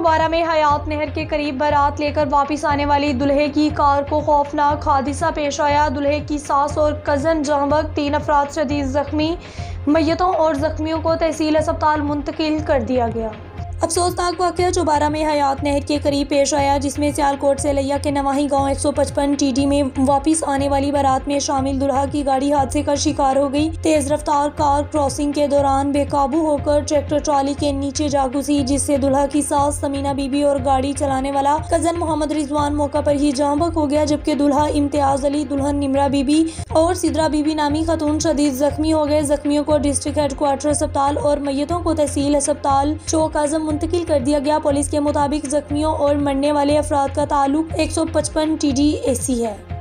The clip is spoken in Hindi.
चौबारा में हयात नहर के करीब बारात लेकर वापस आने वाली दुल्हे की कार को खौफनाक हादसा पेश आया। दुल्हे की सास और कजन जहां वक्त 3 अफराद शदीद जख्मी, मैयतों और जख्मियों को तहसील अस्पताल मुंतकिल कर दिया गया। अफसोसनाक वाक़या चौबारा में हयात नहर के करीब पेश आया, जिसमें सियालकोट से लैया के नवाही गांव 155 टीडी में वापस आने वाली बारात में शामिल दुल्हा की गाड़ी हादसे का शिकार हो गई। तेज रफ्तार कार क्रॉसिंग के दौरान बेकाबू होकर ट्रैक्टर ट्राली के नीचे जा घुसी, जिससे दुल्हा की सास समीना बीबी और गाड़ी चलाने वाला कजन मोहम्मद रिजवान मौका पर ही जाँ बहक हो गया, जबकि दुल्हा इम्तियाज अली, दुल्हन निमरा बीबी और सिद्रा बीबी नामी खातून शदीद जख्मी हो गए। जख्मियों को डिस्ट्रिक्ट हेडक्वार्टर अस्पताल और मैयतों को तहसील अस्पताल चौक आजम मुंतकिल कर दिया गया। पुलिस के मुताबिक जख्मियों और मरने वाले अफराद का ताल्लुक 155 TD AC है।